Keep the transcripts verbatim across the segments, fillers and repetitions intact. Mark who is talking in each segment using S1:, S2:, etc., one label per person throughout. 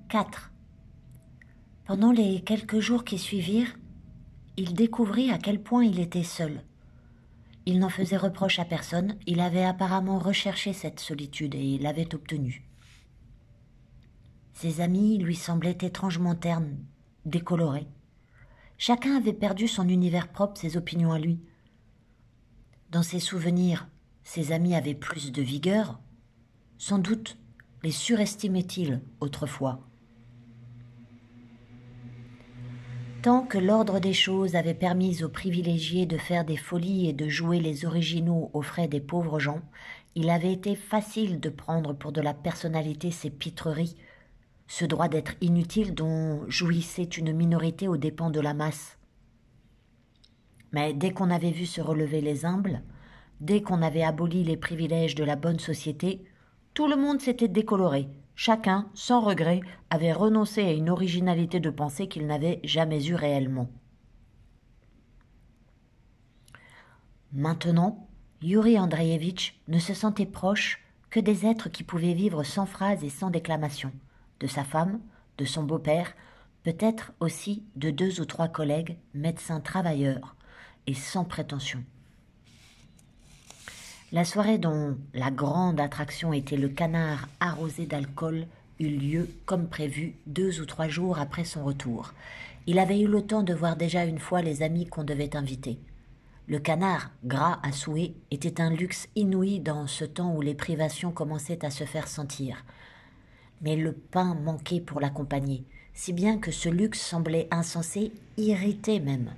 S1: quatre. Pendant les quelques jours qui suivirent, il découvrit à quel point il était seul. Il n'en faisait reproche à personne, il avait apparemment recherché cette solitude et l'avait obtenue. Ses amis lui semblaient étrangement ternes, décolorés. Chacun avait perdu son univers propre, ses opinions à lui. Dans ses souvenirs, ses amis avaient plus de vigueur. Sans doute les surestimait-il autrefois. Tant que l'ordre des choses avait permis aux privilégiés de faire des folies et de jouer les originaux aux frais des pauvres gens, il avait été facile de prendre pour de la personnalité ces pitreries, ce droit d'être inutile dont jouissait une minorité aux dépens de la masse. Mais dès qu'on avait vu se relever les humbles, dès qu'on avait aboli les privilèges de la bonne société, tout le monde s'était décoloré. Chacun, sans regret, avait renoncé à une originalité de pensée qu'il n'avait jamais eue réellement. Maintenant, Yuri Andreevitch ne se sentait proche que des êtres qui pouvaient vivre sans phrases et sans déclamation, de sa femme, de son beau-père, peut-être aussi de deux ou trois collègues, médecins travailleurs, et sans prétention. La soirée dont la grande attraction était le canard arrosé d'alcool eut lieu, comme prévu, deux ou trois jours après son retour. Il avait eu le temps de voir déjà une fois les amis qu'on devait inviter. Le canard, gras à souhait, était un luxe inouï dans ce temps où les privations commençaient à se faire sentir. Mais le pain manquait pour l'accompagner, si bien que ce luxe semblait insensé, irrité même.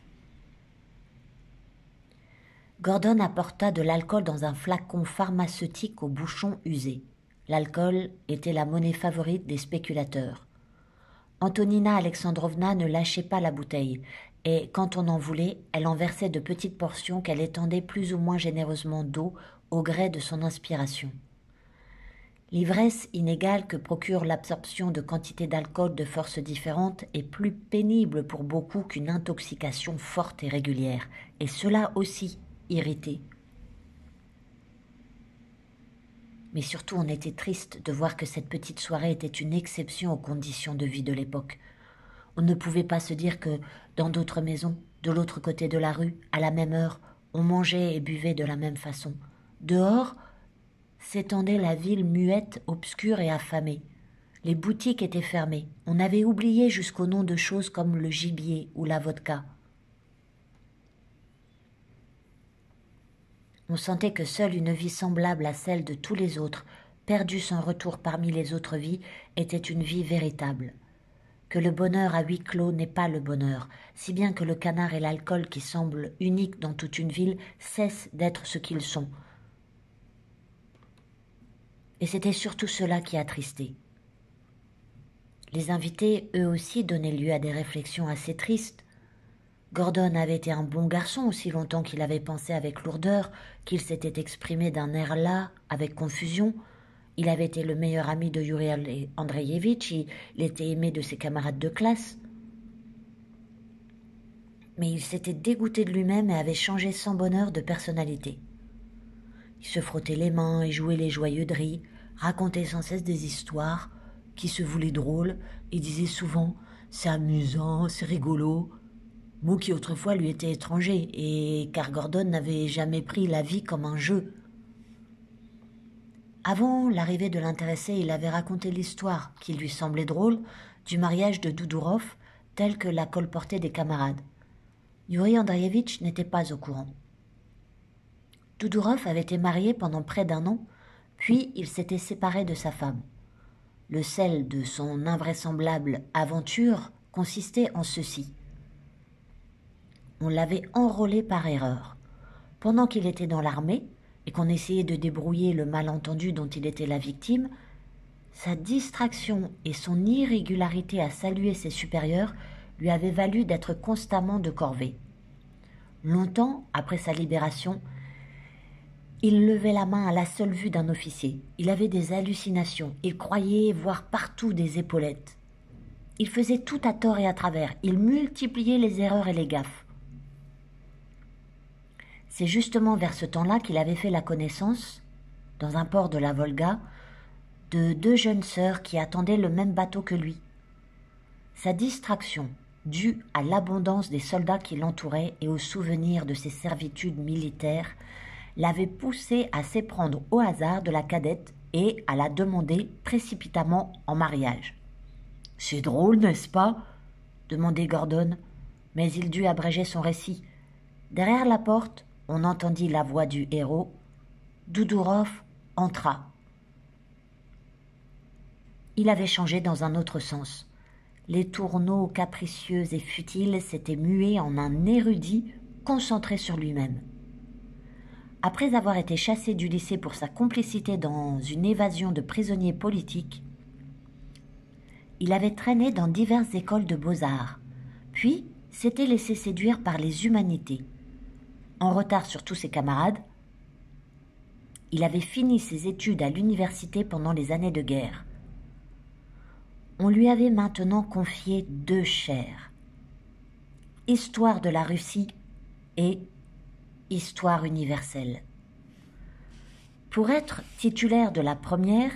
S1: Gordon apporta de l'alcool dans un flacon pharmaceutique au bouchon usé. L'alcool était la monnaie favorite des spéculateurs. Antonina Alexandrovna ne lâchait pas la bouteille, et quand on en voulait, elle en versait de petites portions qu'elle étendait plus ou moins généreusement d'eau au gré de son inspiration. L'ivresse inégale que procure l'absorption de quantités d'alcool de forces différentes est plus pénible pour beaucoup qu'une intoxication forte et régulière, et cela aussi irrité. Mais surtout, on était triste de voir que cette petite soirée était une exception aux conditions de vie de l'époque. On ne pouvait pas se dire que, dans d'autres maisons, de l'autre côté de la rue, à la même heure, on mangeait et buvait de la même façon. Dehors, s'étendait la ville muette, obscure et affamée. Les boutiques étaient fermées. On avait oublié jusqu'au nom de choses comme le gibier ou la vodka. On sentait que seule une vie semblable à celle de tous les autres, perdue sans retour parmi les autres vies, était une vie véritable. Que le bonheur à huis clos n'est pas le bonheur, si bien que le canard et l'alcool qui semblent uniques dans toute une ville cessent d'être ce qu'ils sont. Et c'était surtout cela qui attristait. Les invités, eux aussi, donnaient lieu à des réflexions assez tristes. Gordon avait été un bon garçon aussi longtemps qu'il avait pensé avec lourdeur, qu'il s'était exprimé d'un air las, avec confusion. Il avait été le meilleur ami de Yuri Andreevitch, il était aimé de ses camarades de classe. Mais il s'était dégoûté de lui-même et avait changé sans bonheur de personnalité. Il se frottait les mains et jouait les joyeux de riz, racontait sans cesse des histoires qui se voulaient drôles et disait souvent « c'est amusant, c'est rigolo », mot qui autrefois lui était étranger, et car Gordon n'avait jamais pris la vie comme un jeu. Avant l'arrivée de l'intéressé, il avait raconté l'histoire, qui lui semblait drôle, du mariage de Doudourov, tel que la colportaient des camarades. Yuri Andreevitch n'était pas au courant. Doudourov avait été marié pendant près d'un an, puis il s'était séparé de sa femme. Le sel de son invraisemblable aventure consistait en ceci. On l'avait enrôlé par erreur. Pendant qu'il était dans l'armée et qu'on essayait de débrouiller le malentendu dont il était la victime, sa distraction et son irrégularité à saluer ses supérieurs lui avaient valu d'être constamment de corvée. Longtemps après sa libération, il levait la main à la seule vue d'un officier. Il avait des hallucinations. Il croyait voir partout des épaulettes. Il faisait tout à tort et à travers. Il multipliait les erreurs et les gaffes. C'est justement vers ce temps-là qu'il avait fait la connaissance, dans un port de la Volga, de deux jeunes sœurs qui attendaient le même bateau que lui. Sa distraction, due à l'abondance des soldats qui l'entouraient et au souvenir de ses servitudes militaires, l'avait poussé à s'éprendre au hasard de la cadette et à la demander précipitamment en mariage. « C'est drôle, n'est-ce pas ?» demandait Gordon, mais il dut abréger son récit. Derrière la porte, on entendit la voix du héros. Doudourov entra. Il avait changé dans un autre sens. Les tourneaux capricieux et futiles s'étaient mués en un érudit concentré sur lui-même. Après avoir été chassé du lycée pour sa complicité dans une évasion de prisonniers politiques, il avait traîné dans diverses écoles de beaux-arts, puis s'était laissé séduire par les humanités. En retard sur tous ses camarades, il avait fini ses études à l'université pendant les années de guerre. On lui avait maintenant confié deux chaires, Histoire de la Russie et Histoire universelle. Pour être titulaire de la première,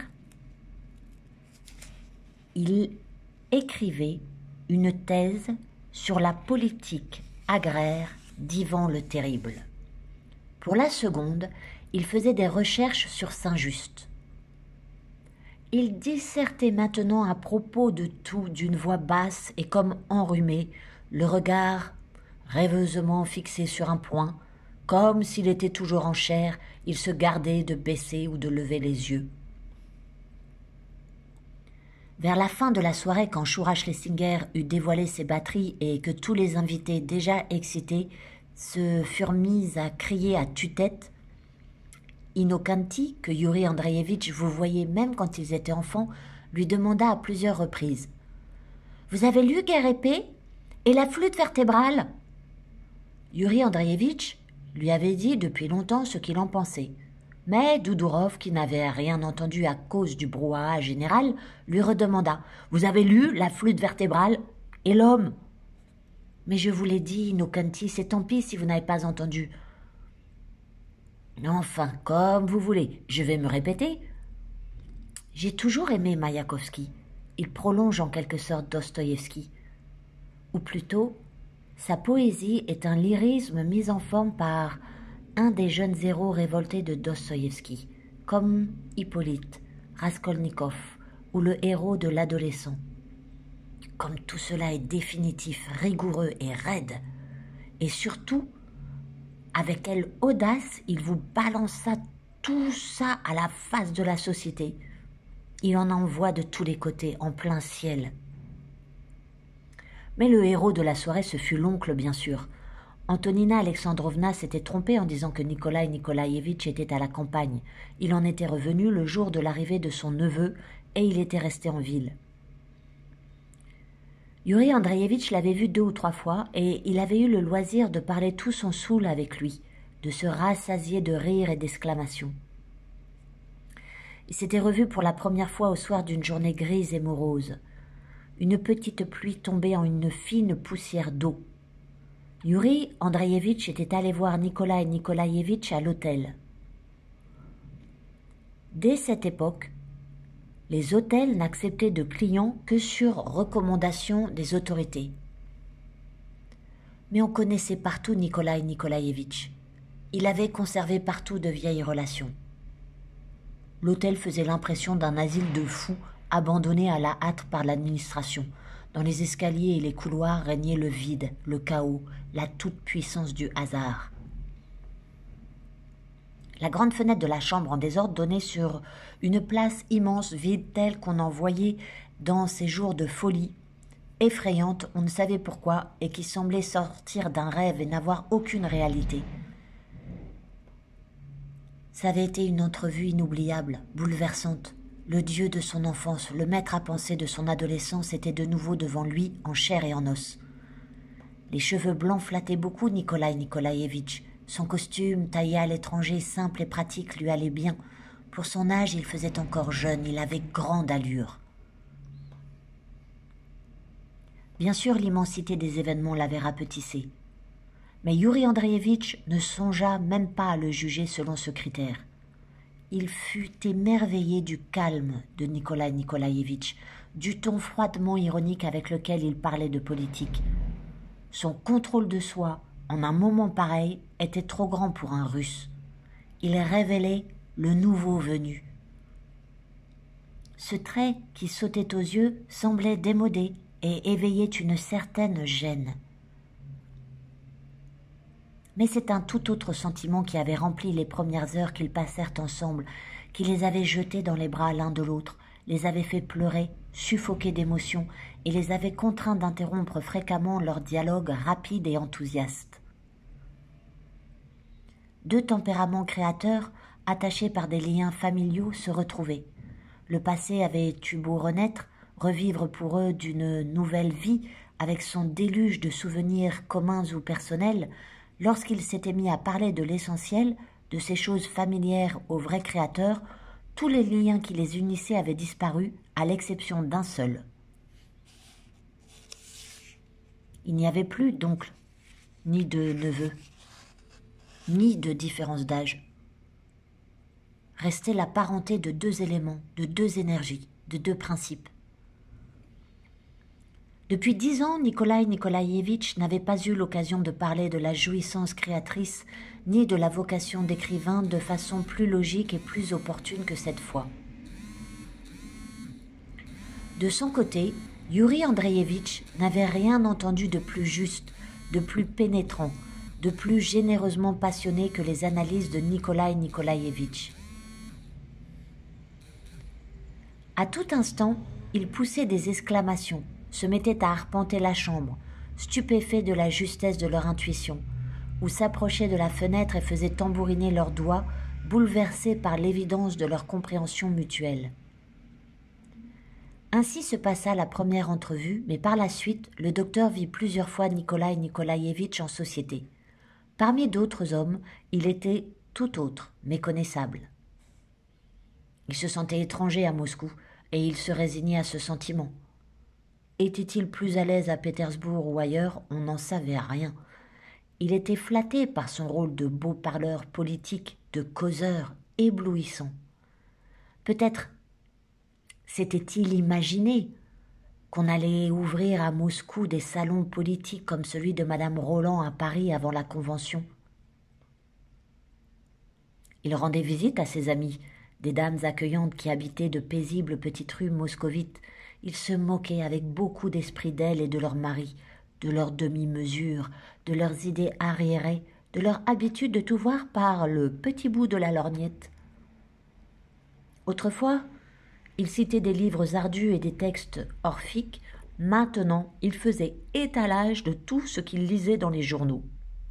S1: il écrivait une thèse sur la politique agraire d'Ivan le Terrible. Pour la seconde, il faisait des recherches sur Saint-Just. Il dissertait maintenant à propos de tout d'une voix basse et comme enrhumée, le regard rêveusement fixé sur un point, comme s'il était toujours en chair, il se gardait de baisser ou de lever les yeux. Vers la fin de la soirée, quand Shura Schlesinger eut dévoilé ses batteries et que tous les invités déjà excités se furent mis à crier à tue-tête, Innocenti, que Yuri Andreevitch vous voyait même quand ils étaient enfants, lui demanda à plusieurs reprises. « Vous avez lu Guerre et Paix et la flûte vertébrale ?» Yuri Andreevitch lui avait dit depuis longtemps ce qu'il en pensait. Mais Doudourov, qui n'avait rien entendu à cause du brouhaha général, lui redemanda « Vous avez lu la flûte vertébrale et l'homme ?»« Mais je vous l'ai dit, Innocenti, c'est tant pis si vous n'avez pas entendu. » Enfin, comme vous voulez, je vais me répéter. J'ai toujours aimé Maïakovski. Il prolonge en quelque sorte Dostoïevski. Ou plutôt, sa poésie est un lyrisme mis en forme par un des jeunes héros révoltés de Dostoïevski, comme Hippolyte, Raskolnikov ou le héros de l'adolescent. Comme tout cela est définitif, rigoureux et raide, et surtout, avec quelle audace il vous balança tout ça à la face de la société. Il en envoie de tous les côtés, en plein ciel. Mais le héros de la soirée, ce fut l'oncle, bien sûr. Antonina Alexandrovna s'était trompée en disant que Nikolai Nikolaïevitch était à la campagne. Il en était revenu le jour de l'arrivée de son neveu et il était resté en ville. Yuri Andreevitch l'avait vu deux ou trois fois et il avait eu le loisir de parler tout son soûl avec lui, de se rassasier de rires et d'exclamations. Il s'était revu pour la première fois au soir d'une journée grise et morose. Une petite pluie tombait en une fine poussière d'eau. Yuri Andreevitch était allé voir Nikolai Nikolaïevitch à l'hôtel. Dès cette époque, les hôtels n'acceptaient de clients que sur recommandation des autorités. Mais on connaissait partout Nikolai Nikolaïevitch. Il avait conservé partout de vieilles relations. L'hôtel faisait l'impression d'un asile de fous abandonné à la hâte par l'administration. Dans les escaliers et les couloirs régnait le vide, le chaos, la toute-puissance du hasard. La grande fenêtre de la chambre en désordre donnait sur une place immense, vide, telle qu'on en voyait dans ces jours de folie, effrayante, on ne savait pourquoi, et qui semblait sortir d'un rêve et n'avoir aucune réalité. Ça avait été une entrevue inoubliable, bouleversante. Le Dieu de son enfance, le maître à penser de son adolescence était de nouveau devant lui, en chair et en os. Les cheveux blancs flattaient beaucoup Nikolai Nikolaïevitch. Son costume, taillé à l'étranger, simple et pratique, lui allait bien. Pour son âge, il faisait encore jeune, il avait grande allure. Bien sûr, l'immensité des événements l'avait rapetissé. Mais Yuri Andreevitch ne songea même pas à le juger selon ce critère. il fut émerveillé du calme de Nikolaï Nikolaïevitch, du ton froidement ironique avec lequel il parlait de politique. Son contrôle de soi, en un moment pareil, était trop grand pour un Russe. Il révélait le nouveau venu. Ce trait qui sautait aux yeux semblait démodé et éveillait une certaine gêne. Mais c'est un tout autre sentiment qui avait rempli les premières heures qu'ils passèrent ensemble, qui les avait jetés dans les bras l'un de l'autre, les avait fait pleurer, suffoquer d'émotion, et les avait contraints d'interrompre fréquemment leur dialogue rapide et enthousiaste. Deux tempéraments créateurs, attachés par des liens familiaux, se retrouvaient. Le passé avait eu beau renaître, revivre pour eux d'une nouvelle vie, avec son déluge de souvenirs communs ou personnels, lorsqu'ils s'étaient mis à parler de l'essentiel, de ces choses familières au vrai créateur, tous les liens qui les unissaient avaient disparu, à l'exception d'un seul. Il n'y avait plus d'oncle, ni de neveu, ni de différence d'âge. Restait la parenté de deux éléments, de deux énergies, de deux principes. Depuis dix ans, Nikolaï Nikolaïevitch n'avait pas eu l'occasion de parler de la jouissance créatrice ni de la vocation d'écrivain de façon plus logique et plus opportune que cette fois. De son côté, Yuri Andreïevitch n'avait rien entendu de plus juste, de plus pénétrant, de plus généreusement passionné que les analyses de Nikolaï Nikolaïevitch. À tout instant, il poussait des exclamations, se mettait à arpenter la chambre, stupéfait de la justesse de leur intuition, ou s'approchait de la fenêtre et faisait tambouriner leurs doigts, bouleversés par l'évidence de leur compréhension mutuelle. Ainsi se passa la première entrevue, mais par la suite, le docteur vit plusieurs fois Nikolaï Nikolaïevitch en société. Parmi d'autres hommes, il était tout autre, méconnaissable. Il se sentait étranger à Moscou, et il se résignait à ce sentiment. Était-il plus à l'aise à Pétersbourg ou ailleurs? On n'en savait rien. Il était flatté par son rôle de beau parleur politique, de causeur éblouissant. Peut-être s'était-il imaginé qu'on allait ouvrir à Moscou des salons politiques comme celui de Madame Roland à Paris avant la Convention. Il rendait visite à ses amis, des dames accueillantes qui habitaient de paisibles petites rues moscovites. Il se moquait avec beaucoup d'esprit d'elles et de leurs maris, de leurs demi-mesures, de leurs idées arriérées, de leur habitude de tout voir par le petit bout de la lorgnette. Autrefois, il citait des livres ardus et des textes orphiques. Maintenant, il faisait étalage de tout ce qu'il lisait dans les journaux.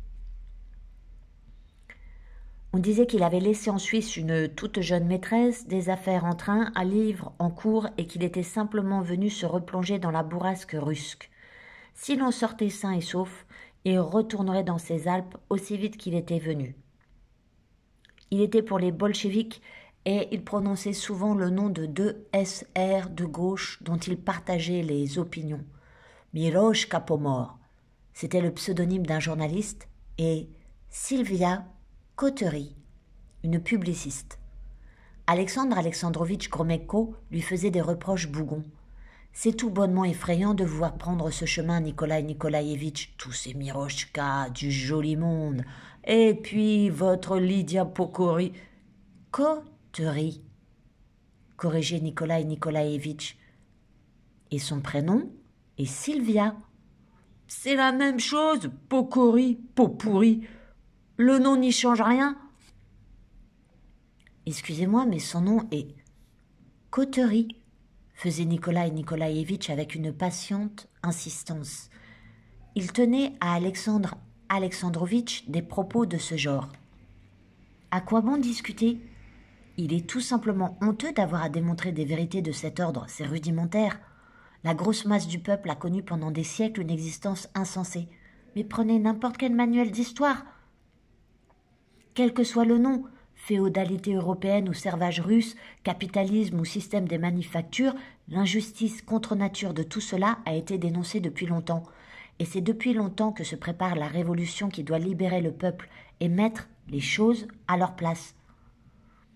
S1: On disait qu'il avait laissé en Suisse une toute jeune maîtresse, des affaires en train, un livre en cours et qu'il était simplement venu se replonger dans la bourrasque russe. S'il en sortait sain et sauf, il retournerait dans ses Alpes aussi vite qu'il était venu. Il était pour les bolcheviks et il prononçait souvent le nom de deux S R de gauche dont il partageait les opinions. Mirosh Kapomor, c'était le pseudonyme d'un journaliste, et Sylvia Coterie, une publiciste. Alexandre Alexandrovitch Gromyko lui faisait des reproches bougons. C'est tout bonnement effrayant de voir prendre ce chemin Nikolaï Nikolaïevitch, tous ces mirochkas du joli monde, et puis votre Lydia Pokori. Coterie, corrigeait Nikolaï Nikolaïevitch. Et son prénom est Sylvia. C'est la même chose, Pokori, peau pourrie. Le nom n'y change rien. Excusez-moi, mais son nom est Coterie, faisait Nikolaï Nikolaïevitch avec une patiente insistance. Il tenait à Alexandre Alexandrovitch des propos de ce genre. À quoi bon discuter? Il est tout simplement honteux d'avoir à démontrer des vérités de cet ordre, c'est rudimentaire. La grosse masse du peuple a connu pendant des siècles une existence insensée. Mais prenez n'importe quel manuel d'histoire. Quel que soit le nom, féodalité européenne ou servage russe, capitalisme ou système des manufactures, l'injustice contre nature de tout cela a été dénoncée depuis longtemps. Et c'est depuis longtemps que se prépare la révolution qui doit libérer le peuple et mettre les choses à leur place.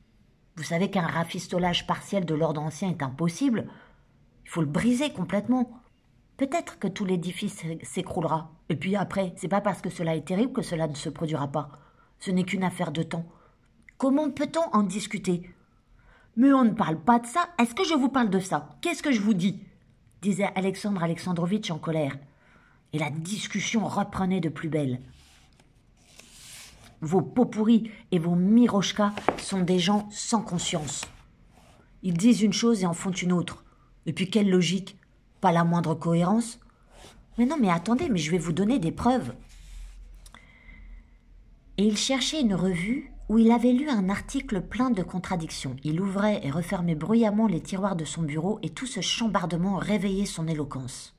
S1: Vous savez qu'un rafistolage partiel de l'ordre ancien est impossible. Il faut le briser complètement. Peut-être que tout l'édifice s'écroulera. Et puis après, c'est pas parce que cela est terrible que cela ne se produira pas. Ce n'est qu'une affaire de temps. Comment peut-on en discuter ? Mais on ne parle pas de ça. Est-ce que je vous parle de ça ? Qu'est-ce que je vous dis ? Disait Alexandre Alexandrovitch en colère. Et la discussion reprenait de plus belle. Vos pots pourris et vos mirochkas sont des gens sans conscience. Ils disent une chose et en font une autre. Et puis quelle logique ? Pas la moindre cohérence ? Mais non, mais attendez, mais je vais vous donner des preuves. Et il cherchait une revue où il avait lu un article plein de contradictions. Il ouvrait et refermait bruyamment les tiroirs de son bureau et tout ce chambardement réveillait son éloquence.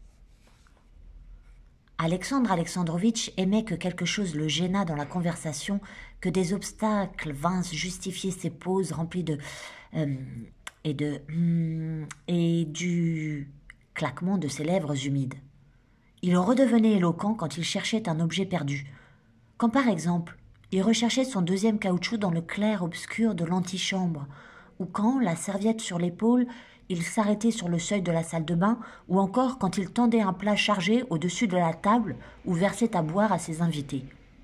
S1: Alexandre Alexandrovitch aimait que quelque chose le gênât dans la conversation, que des obstacles vinssent justifier ses pauses remplies de... Euh, et de... Hum, et du claquement de ses lèvres humides. Il redevenait éloquent quand il cherchait un objet perdu. Quand par exemple, il recherchait son deuxième caoutchouc dans le clair-obscur de l'antichambre, ou quand, la serviette sur l'épaule, il s'arrêtait sur le seuil de la salle de bain, ou encore quand il tendait un plat chargé au-dessus de la table ou versait à boire à ses invités.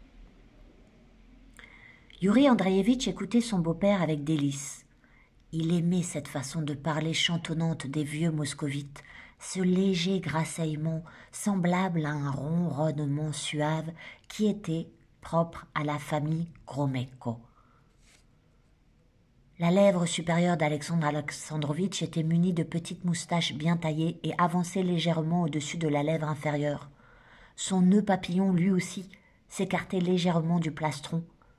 S1: Yuri Andreevitch écoutait son beau-père avec délice. Il aimait cette façon de parler chantonnante des vieux moscovites, ce léger grassaillement semblable à un ronronnement suave qui était propre à la famille Gromyko. La lèvre supérieure d'Alexandre Alexandrovitch était munie de petites moustaches bien taillées et avançait légèrement au-dessus de la lèvre inférieure. Son nœud papillon, lui aussi, s'écartait légèrement du plastron.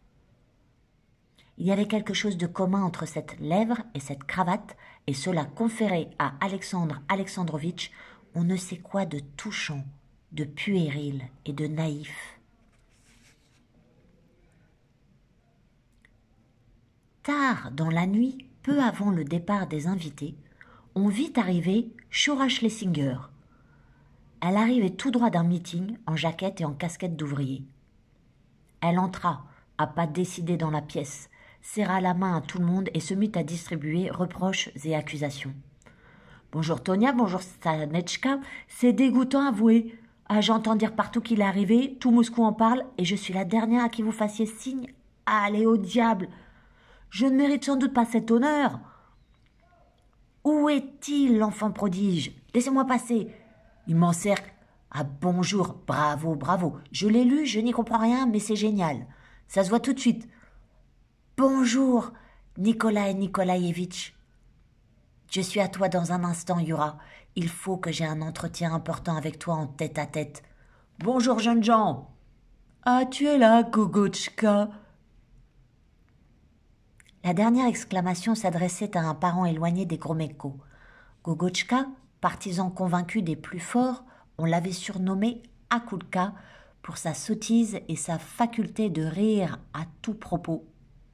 S1: Il y avait quelque chose de commun entre cette lèvre et cette cravate, et cela conférait à Alexandre Alexandrovitch on ne sait quoi de touchant, de puéril et de naïf. Tard dans la nuit, peu avant le départ des invités, on vit arriver Shura Schlesinger. Elle arrivait tout droit d'un meeting, en jaquette et en casquette d'ouvrier. Elle entra, à pas décidés dans la pièce, serra la main à tout le monde et se mit à distribuer reproches et accusations. « Bonjour Tonia, bonjour Stanechka, c'est dégoûtant à avouer. Ah, j'entends dire partout qu'il est arrivé, tout Moscou en parle, et je suis la dernière à qui vous fassiez signe. Allez au diable! Je ne mérite sans doute pas cet honneur. Où est-il, l'enfant prodige? Laissez-moi passer. » Il m'encercle. « Ah bonjour, bravo, bravo. Je l'ai lu, je n'y comprends rien, mais c'est génial. Ça se voit tout de suite. Bonjour, Nikolai Nikolaïevitch. Je suis à toi dans un instant, Yura. Il faut que j'ai un entretien important avec toi en tête-à-tête. Bonjour, jeunes gens. Ah, tu es là, Gogotchka. La dernière exclamation s'adressait à un parent éloigné des Gromyko. Gogotchka, partisan convaincu des plus forts, on l'avait surnommé Akoulka pour sa sottise et sa faculté de rire à tout propos.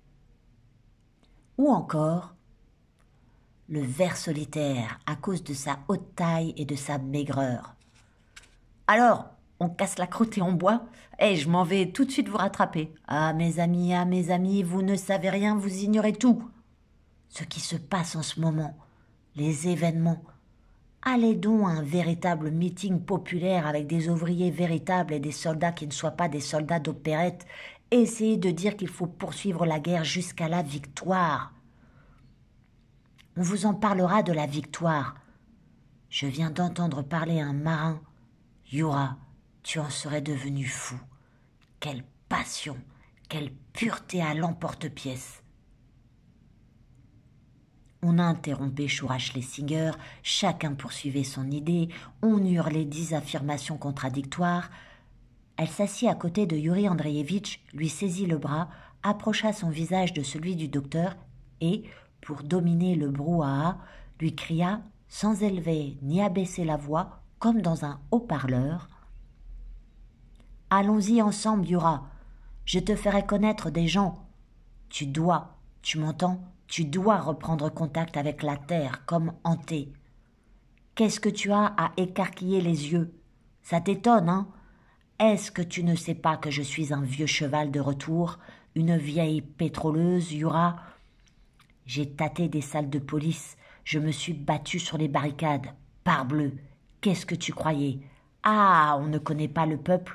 S1: Ou encore le ver solitaire à cause de sa haute taille et de sa maigreur. Alors, on casse la croûte et on boit. Eh, je m'en vais tout de suite vous rattraper. Ah, mes amis, ah, mes amis, vous ne savez rien, vous ignorez tout. Ce qui se passe en ce moment, les événements. Allez donc à un véritable meeting populaire avec des ouvriers véritables et des soldats qui ne soient pas des soldats d'opérette. Essayez de dire qu'il faut poursuivre la guerre jusqu'à la victoire. On vous en parlera de la victoire. Je viens d'entendre parler un marin. Yura, tu en serais devenu fou. Quelle passion, quelle pureté à l'emporte-pièce. On interrompait Shura Schlesinger, chacun poursuivait son idée, on hurlait dix affirmations contradictoires. Elle s'assit à côté de Yuri Andreevitch, lui saisit le bras, approcha son visage de celui du docteur et, pour dominer le brouhaha, lui cria, sans élever ni abaisser la voix, comme dans un haut-parleur. « Allons-y ensemble, Yura. Je te ferai connaître des gens. Tu dois, tu m'entends, tu dois reprendre contact avec la terre, comme hanté. Qu'est-ce que tu as à écarquiller les yeux? Ça t'étonne, hein? Est-ce que tu ne sais pas que je suis un vieux cheval de retour, une vieille pétroleuse, Yura? J'ai tâté des salles de police, je me suis battu sur les barricades. Parbleu, qu'est-ce que tu croyais? Ah, on ne connaît pas le peuple?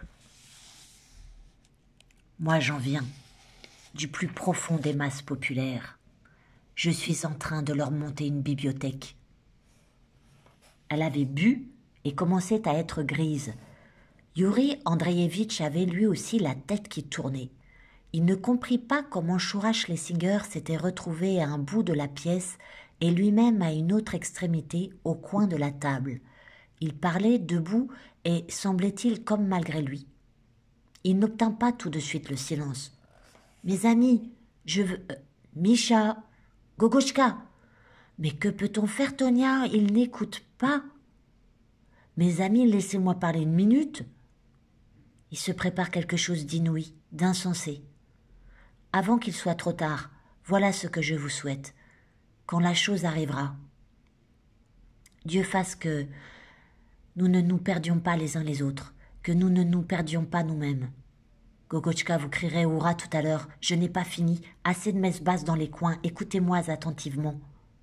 S1: Moi j'en viens, du plus profond des masses populaires. Je suis en train de leur monter une bibliothèque. Elle avait bu et commençait à être grise. Yuri Andreevitch avait lui aussi la tête qui tournait. Il ne comprit pas comment Shura Schlesinger s'était retrouvé à un bout de la pièce et lui-même à une autre extrémité au coin de la table. Il parlait debout et semblait-il comme malgré lui. Il n'obtint pas tout de suite le silence. « Mes amis, je veux... Euh, Misha, Gogochka. Mais que peut-on faire, Tonia? Il n'écoute pas. Mes amis, laissez-moi parler une minute. » Il se prépare quelque chose d'inouï, d'insensé. Avant qu'il soit trop tard, voilà ce que je vous souhaite. Quand la chose arrivera, Dieu fasse que nous ne nous perdions pas les uns les autres, que nous ne nous perdions pas nous-mêmes. Gogochka, vous crierez hurrah tout à l'heure. Je n'ai pas fini. Assez de messes basses dans les coins. Écoutez-moi attentivement.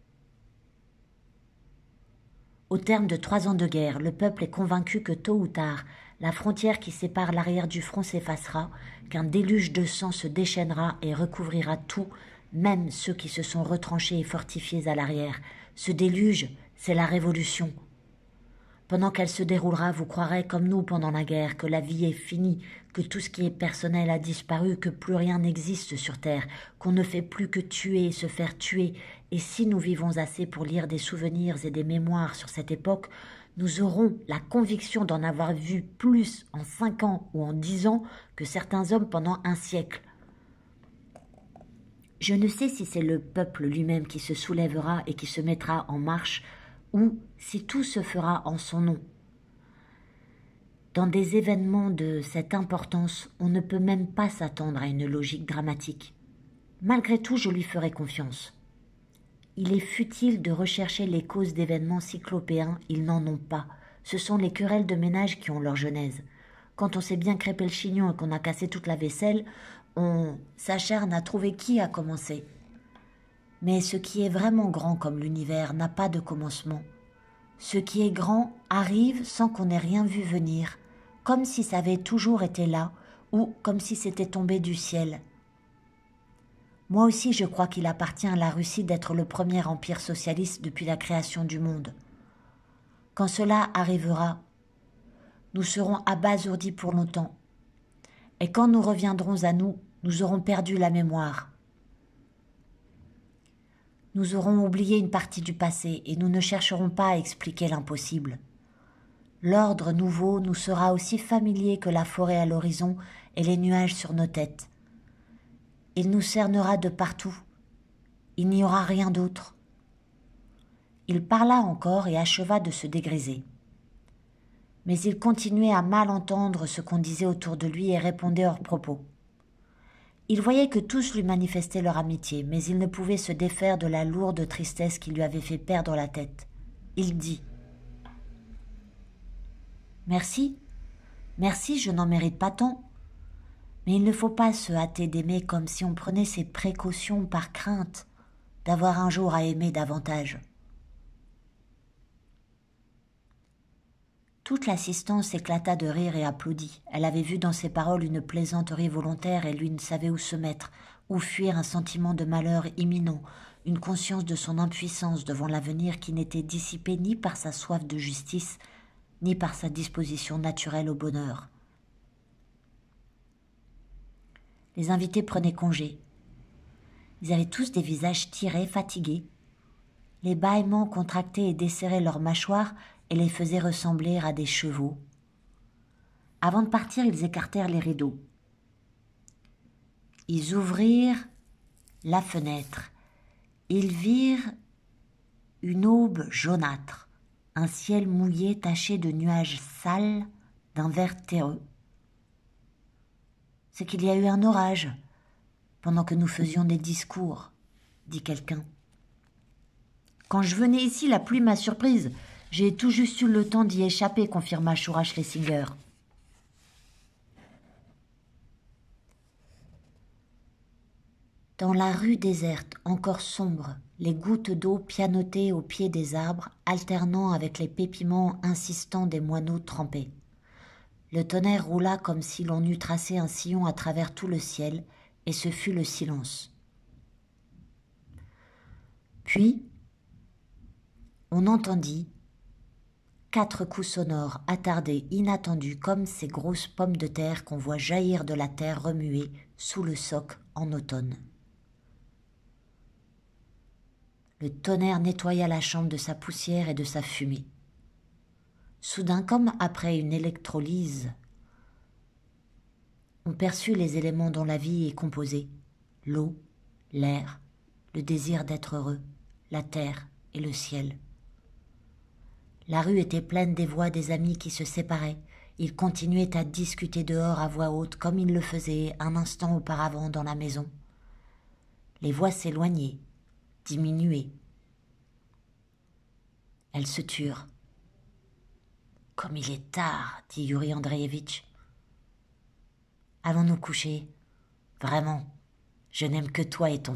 S1: Au terme de trois ans de guerre, le peuple est convaincu que tôt ou tard, la frontière qui sépare l'arrière du front s'effacera, qu'un déluge de sang se déchaînera et recouvrira tout, même ceux qui se sont retranchés et fortifiés à l'arrière. Ce déluge, c'est la révolution. Pendant qu'elle se déroulera, vous croirez, comme nous pendant la guerre, que la vie est finie, que tout ce qui est personnel a disparu, que plus rien n'existe sur Terre, qu'on ne fait plus que tuer et se faire tuer. Et si nous vivons assez pour lire des souvenirs et des mémoires sur cette époque, nous aurons la conviction d'en avoir vu plus en cinq ans ou en dix ans que certains hommes pendant un siècle. Je ne sais si c'est le peuple lui-même qui se soulèvera et qui se mettra en marche, ou si tout se fera en son nom. Dans des événements de cette importance, on ne peut même pas s'attendre à une logique dramatique. Malgré tout, je lui ferai confiance. Il est futile de rechercher les causes d'événements cyclopéens, ils n'en ont pas. Ce sont les querelles de ménage qui ont leur genèse. Quand on s'est bien crêpé le chignon et qu'on a cassé toute la vaisselle, on s'acharne à trouver qui a commencé. Mais ce qui est vraiment grand comme l'univers n'a pas de commencement. Ce qui est grand arrive sans qu'on ait rien vu venir, comme si ça avait toujours été là, ou comme si c'était tombé du ciel. Moi aussi je crois qu'il appartient à la Russie d'être le premier empire socialiste depuis la création du monde. Quand cela arrivera, nous serons abasourdis pour longtemps. Et quand nous reviendrons à nous, nous aurons perdu la mémoire. Nous aurons oublié une partie du passé et nous ne chercherons pas à expliquer l'impossible. L'ordre nouveau nous sera aussi familier que la forêt à l'horizon et les nuages sur nos têtes. Il nous cernera de partout. Il n'y aura rien d'autre. Il parla encore et acheva de se dégriser. Mais il continuait à mal entendre ce qu'on disait autour de lui et répondait hors propos. Il voyait que tous lui manifestaient leur amitié, mais il ne pouvait se défaire de la lourde tristesse qui lui avait fait perdre la tête. Il dit « Merci, merci, je n'en mérite pas tant. Mais il ne faut pas se hâter d'aimer comme si on prenait ses précautions par crainte d'avoir un jour à aimer davantage. » Toute l'assistance éclata de rire et applaudit. Elle avait vu dans ses paroles une plaisanterie volontaire et lui ne savait où se mettre, où fuir un sentiment de malheur imminent, une conscience de son impuissance devant l'avenir qui n'était dissipée ni par sa soif de justice, ni par sa disposition naturelle au bonheur. Les invités prenaient congé. Ils avaient tous des visages tirés, fatigués. Les bâillements contractaient et desserraient leurs mâchoires et les faisaient ressembler à des chevaux. Avant de partir, ils écartèrent les rideaux. Ils ouvrirent la fenêtre. Ils virent une aube jaunâtre, un ciel mouillé taché de nuages sales d'un vert terreux. « C'est qu'il y a eu un orage pendant que nous faisions des discours, » dit quelqu'un. « Quand je venais ici, la pluie m'a surprise. J'ai tout juste eu le temps d'y échapper, » confirma Shura Schlesinger. Dans la rue déserte, encore sombre, les gouttes d'eau pianotées au pied des arbres, alternant avec les pépiments insistants des moineaux trempés. Le tonnerre roula comme si l'on eût tracé un sillon à travers tout le ciel, et ce fut le silence. Puis, on entendit quatre coups sonores, attardés, inattendus, comme ces grosses pommes de terre qu'on voit jaillir de la terre remuée sous le soc en automne. Le tonnerre nettoya la chambre de sa poussière et de sa fumée. Soudain, comme après une électrolyse, on perçut les éléments dont la vie est composée, l'eau, l'air, le désir d'être heureux, la terre et le ciel. La rue était pleine des voix des amis qui se séparaient. Ils continuaient à discuter dehors à voix haute comme ils le faisaient un instant auparavant dans la maison. Les voix s'éloignaient, diminuaient. Elles se turent. « Comme il est tard, dit Yuri Andreevitch. Allons nous coucher. Vraiment, je n'aime que toi et ton père. »